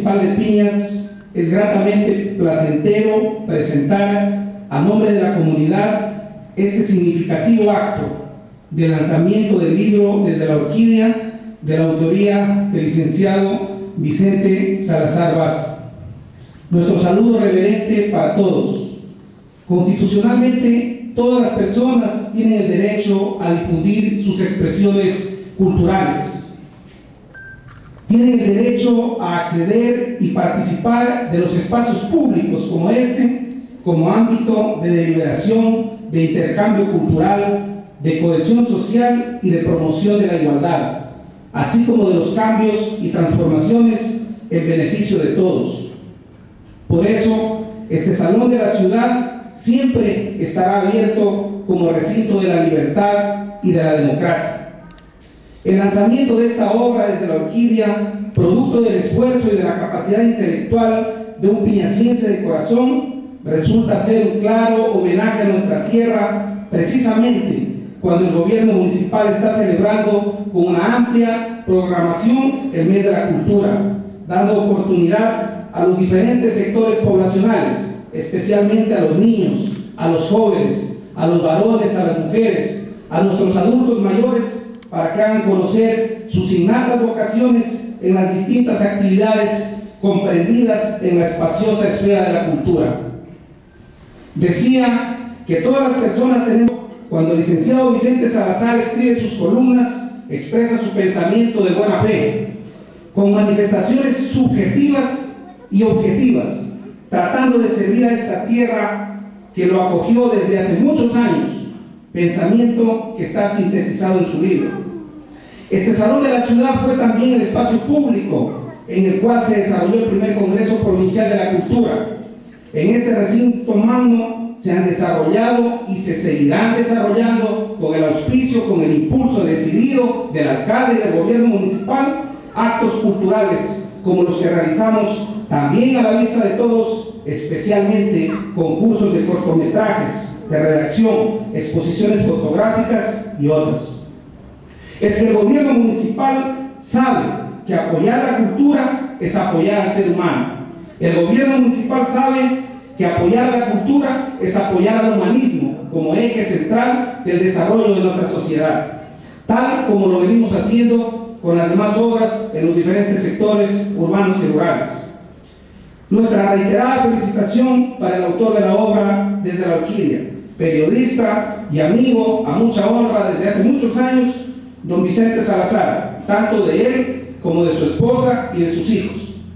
Municipal de Piñas, es gratamente placentero presentar a nombre de la comunidad este significativo acto de lanzamiento del libro Desde la Orquídea, de la autoría del licenciado Vicente Salazar Vasco. Nuestro saludo reverente para todos. Constitucionalmente, todas las personas tienen el derecho a difundir sus expresiones culturales. Tienen el derecho a acceder y participar de los espacios públicos como este, como ámbito de deliberación, de intercambio cultural, de cohesión social y de promoción de la igualdad, así como de los cambios y transformaciones en beneficio de todos. Por eso, este Salón de la Ciudad siempre estará abierto como recinto de la libertad y de la democracia. El lanzamiento de esta obra Desde la Orquídea, producto del esfuerzo y de la capacidad intelectual de un piñaciense de corazón, resulta ser un claro homenaje a nuestra tierra, precisamente cuando el gobierno municipal está celebrando con una amplia programación el mes de la cultura, dando oportunidad a los diferentes sectores poblacionales, especialmente a los niños, a los jóvenes, a los varones, a las mujeres, a nuestros adultos mayores, para que hagan conocer sus innatas vocaciones en las distintas actividades comprendidas en la espaciosa esfera de la cultura. Decía que todas las personas tenemos. Cuando el licenciado Vicente Salazar escribe sus columnas, expresa su pensamiento de buena fe, con manifestaciones subjetivas y objetivas, tratando de servir a esta tierra que lo acogió desde hace muchos años, pensamiento que está sintetizado en su libro. Este Salón de la Ciudad fue también el espacio público en el cual se desarrolló el primer Congreso Provincial de la Cultura. En este recinto magno se han desarrollado y se seguirán desarrollando con el auspicio, con el impulso decidido del alcalde y del gobierno municipal, actos culturales como los que realizamos también a la vista de todos, especialmente concursos de cortometrajes, de redacción, exposiciones fotográficas y otras. Es que el gobierno municipal sabe que apoyar la cultura es apoyar al ser humano. El gobierno municipal sabe que apoyar la cultura es apoyar al humanismo como eje central del desarrollo de nuestra sociedad, tal como lo venimos haciendo con las demás obras en los diferentes sectores urbanos y rurales. Nuestra reiterada felicitación para el autor de la obra Desde la Orquídea, periodista y amigo a mucha honra desde hace muchos años, don Vicente Salazar, tanto de él como de su esposa y de sus hijos.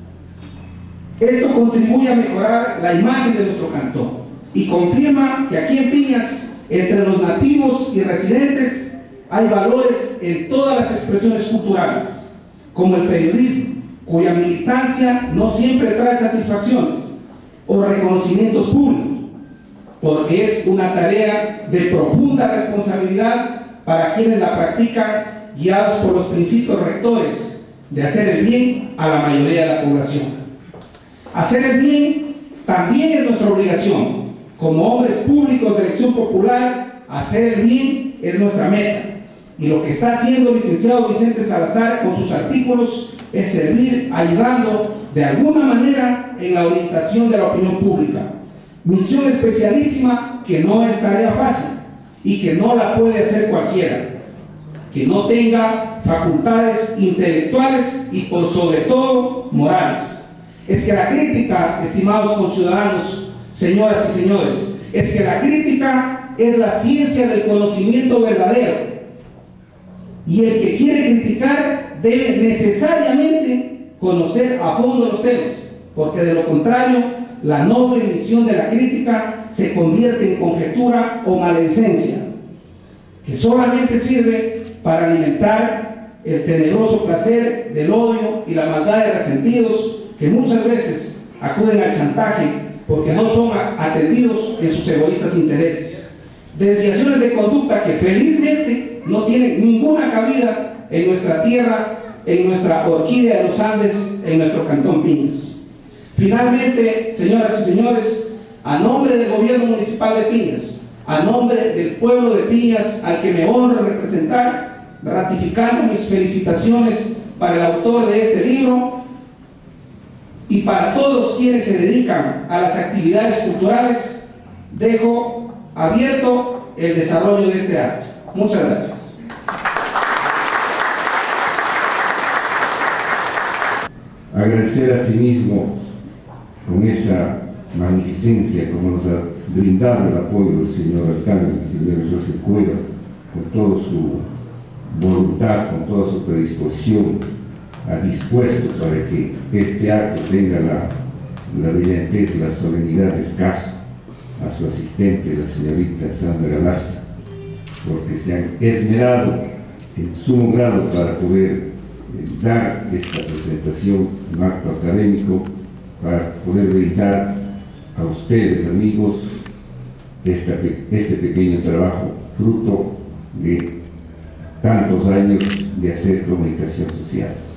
Esto contribuye a mejorar la imagen de nuestro cantón y confirma que aquí en Piñas, entre los nativos y residentes, hay valores en todas las expresiones culturales, como el periodismo, cuya militancia no siempre trae satisfacciones o reconocimientos públicos, porque es una tarea de profunda responsabilidad para quienes la practican, guiados por los principios rectores de hacer el bien a la mayoría de la población. Hacer el bien también es nuestra obligación. Como hombres públicos de elección popular, hacer el bien es nuestra meta. Y lo que está haciendo el licenciado Vicente Salazar con sus artículos es servir ayudando de alguna manera en la orientación de la opinión pública. Misión especialísima que no es tarea fácil y que no la puede hacer cualquiera, que no tenga facultades intelectuales y por sobre todo morales. Es que la crítica, estimados conciudadanos, señoras y señores, es que la crítica es la ciencia del conocimiento verdadero. Y el que quiere criticar debe necesariamente conocer a fondo los temas, porque de lo contrario, la noble misión de la crítica se convierte en conjetura o maledicencia, que solamente sirve para alimentar el tenebroso placer del odio y la maldad de resentidos que muchas veces acuden al chantaje porque no son atendidos en sus egoístas intereses. Desviaciones de conducta que felizmente no tienen ninguna cabida en nuestra tierra, en nuestra orquídea de los Andes, en nuestro cantón Piñas. Finalmente, señoras y señores, a nombre del gobierno municipal de Piñas, a nombre del pueblo de Piñas al que me honro representar, ratificando mis felicitaciones para el autor de este libro, y para todos quienes se dedican a las actividades culturales, dejo abierto el desarrollo de este acto. Muchas gracias. Agradecer asimismo con esa magnificencia como nos ha brindado el apoyo del señor alcalde, primero José Cueva, con toda su voluntad, con toda su predisposición, ha dispuesto para que este acto tenga la brillantez, la solemnidad del caso, a su asistente, la señorita Sandra Galarza, porque se han esmerado en sumo grado para poder dar esta presentación, un acto académico, para poder brindar a ustedes, amigos, este pequeño trabajo, fruto de tantos años de hacer comunicación social.